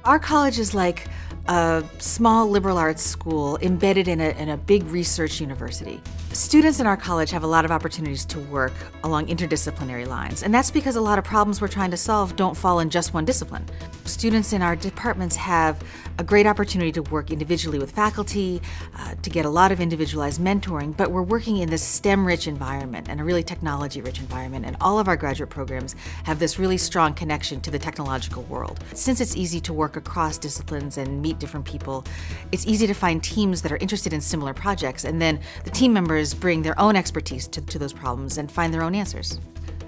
Our college is like a small liberal arts school embedded in a big research university. Students in our college have a lot of opportunities to work along interdisciplinary lines, and that's because a lot of problems we're trying to solve don't fall in just one discipline. Students in our departments have a great opportunity to work individually with faculty, to get a lot of individualized mentoring, but we're working in this STEM-rich environment and a really technology-rich environment, and all of our graduate programs have this really strong connection to the technological world. Since it's easy to work across disciplines and meet different people, it's easy to find teams that are interested in similar projects, and then the team members bring their own expertise to those problems and find their own answers.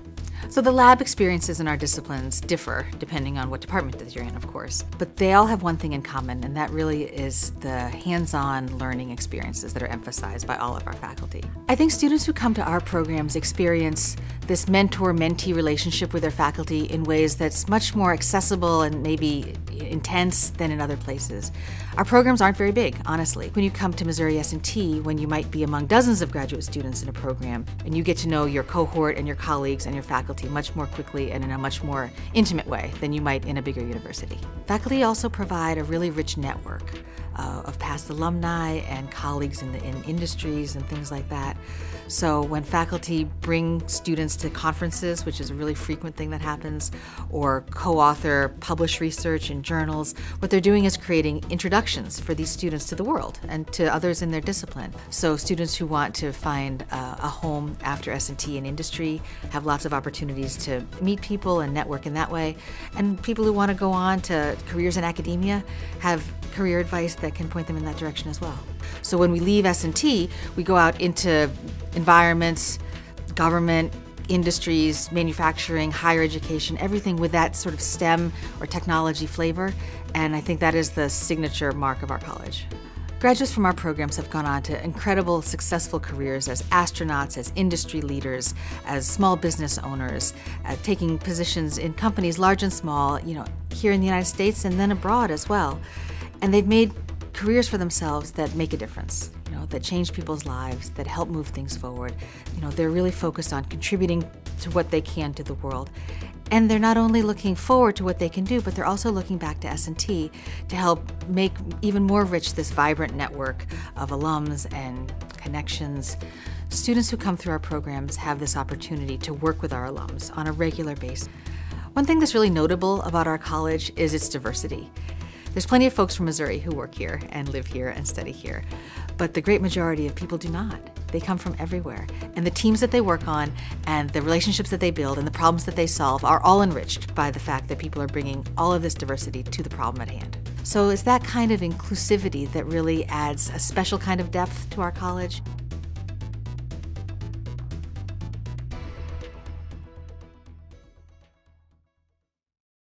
So the lab experiences in our disciplines differ depending on what department that you're in, of course. But they all have one thing in common, and that really is the hands-on learning experiences that are emphasized by all of our faculty. I think students who come to our programs experience this mentor-mentee relationship with their faculty in ways that's much more accessible and maybe intense than in other places. Our programs aren't very big, honestly. When you come to Missouri S&T, when you might be among dozens of graduate students in a program, and you get to know your cohort and your colleagues and your faculty much more quickly and in a much more intimate way than you might in a bigger university. Faculty also provide a really rich network of past alumni and colleagues in industries and things like that. So when faculty bring students to conferences, which is a really frequent thing that happens, or co-author, publish research in journals, what they're doing is creating introductions for these students to the world and to others in their discipline. So students who want to find a home after S&T in industry have lots of opportunities to meet people and network in that way. And people who want to go on to careers in academia have career advice that can point them in that direction as well. So when we leave S&T, we go out into environments, government, industries, manufacturing, higher education, everything with that sort of STEM or technology flavor, and I think that is the signature mark of our college. Graduates from our programs have gone on to incredible, successful careers as astronauts, as industry leaders, as small business owners, taking positions in companies large and small, here in the United States and then abroad as well. And they've made careers for themselves that make a difference, that change people's lives, that help move things forward. They're really focused on contributing to what they can to the world. And they're not only looking forward to what they can do, but they're also looking back to S&T to help make even more rich this vibrant network of alums and connections. Students who come through our programs have this opportunity to work with our alums on a regular basis. One thing that's really notable about our college is its diversity. There's plenty of folks from Missouri who work here and live here and study here, but the great majority of people do not. They come from everywhere, and the teams that they work on and the relationships that they build and the problems that they solve are all enriched by the fact that people are bringing all of this diversity to the problem at hand. So it's that kind of inclusivity that really adds a special kind of depth to our college.